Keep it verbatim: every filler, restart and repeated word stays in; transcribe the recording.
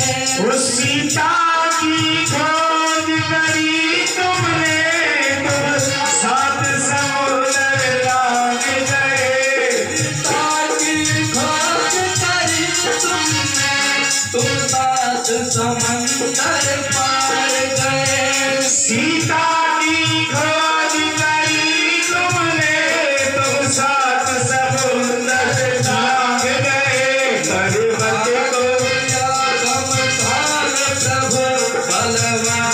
उस सीता की खोज करी तुमने, तुम सात समुद्र लांग गए। सीता की खोज करी तुमने, तुम सात समंदर पार गए। सीता की खोज करी तुमने, तुम सात समुद्र लांग गए। पर्वत को प्रभु बलवान